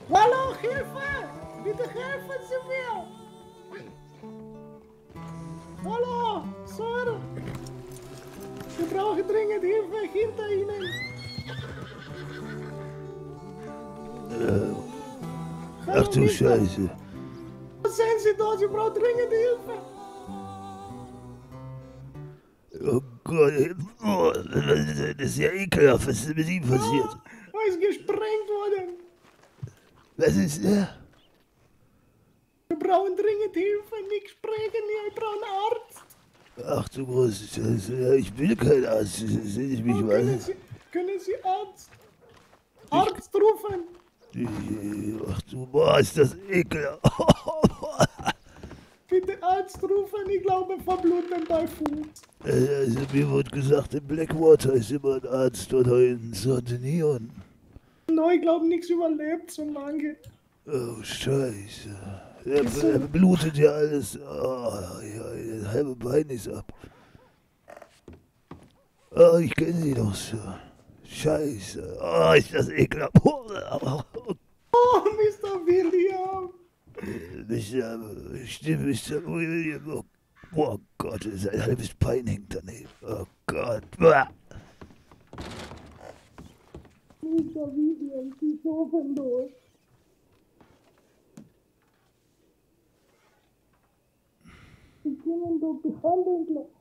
Hallo, Hilfe! Bitte helfen Sie mir! Hallo, Sir! Wir brauchen dringend Hilfe hinter Ihnen! Hallo, Ach du Mister. Scheiße. Was sehen Sie da? Sie brauchen dringend Hilfe! Oh Gott. Oh, das ist ja ekelhaft. Was ist mit ihm passiert? Er ist gesprengt worden! Was ist der? Wir brauchen dringend Hilfe! Nicht sprechen hier! Ich brauche einen Arzt! Ach du große Scheiße. Ja, ich bin kein Arzt. Sehe ich mich Oh, mal. können Sie Arzt rufen? Ach du, boah, ist das ekelhaft. Bitte Arzt rufen, ich glaube verbluten bei Fuß. Also mir wurde gesagt, in Blackwater ist immer ein Arzt oder in Sardinien. No, ich glaube nichts überlebt so lange. Oh, Scheiße. Er blutet ja alles. Oh, ja, das halbe Bein ist ab. Oh, ich kenne sie doch so. Scheiße. Oh, ist das ekelhaft. Oh, Mr. William. Mr. William. Oh Gott, sein halbes Bein hängt daneben. Oh Gott. Bah. Mr. William, Sie schaffen das. Sie können doch behandeln lassen.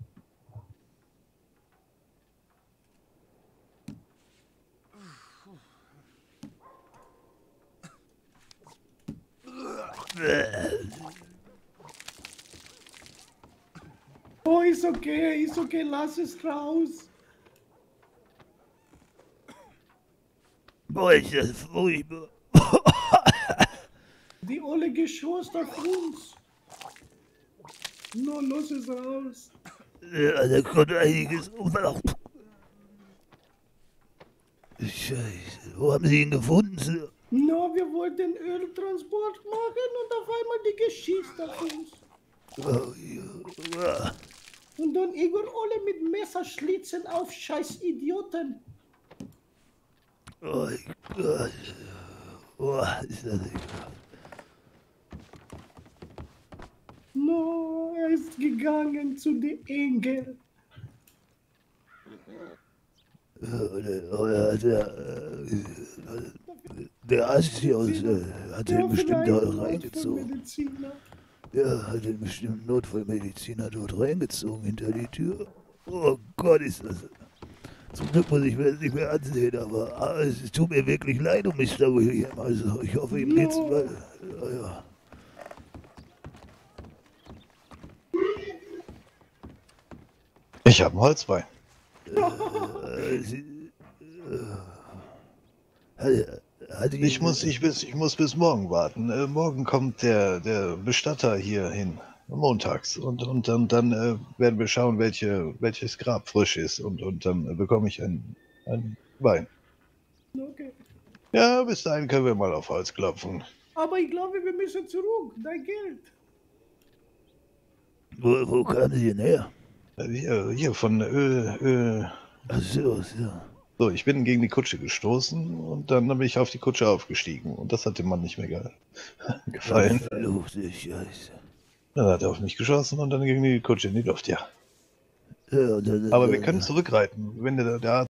Oh, ist okay, lass es raus. Boah, ist das furchtbar. Die Olle geschossen auf uns. No, lass es raus. Ja, da kommt einiges. Scheiße. Wo haben Sie ihn gefunden, Sir? No, wir wollten Öltransport machen und auf einmal die Geschichte auf uns. Oh, ja. Und dann Igor Olle mit Messerschlitzen auf scheiß Idioten. Oh Gott. Boah, ist das ekelhaft. No, er ist gegangen zu den Engel. Der Arzt hier hat Ja, den bestimmt vielleicht dort reingezogen. Notfallmediziner. Ja, hat den bestimmt Notfallmediziner dort reingezogen hinter die Tür. Oh Gott, ist das. Zum Glück muss ich mir das nicht mehr ansehen, aber es tut mir wirklich leid um Mr. William. Also ich hoffe, ihm geht's No. mal. Ja. Ich habe ein Holzbein. Ich muss bis morgen warten. Morgen kommt der Bestatter hier hin. Montags. Und dann werden wir schauen, welches Grab frisch ist. Und dann bekomme ich ein Bein. Okay. Ja, bis dahin können wir mal auf Holz klopfen. Aber ich glaube, wir müssen zurück. Dein Geld. Wo kamen Sie denn her? Hier von Öl. Ach so, so. So, ich bin gegen die Kutsche gestoßen und dann bin ich auf die Kutsche aufgestiegen. Und das hat dem Mann nicht mehr gefallen. Verfluchte Scheiße. Dann hat er auf mich geschossen und dann ging die Kutsche in die Luft, ja. Ja, Aber wir können zurückreiten. Wenn der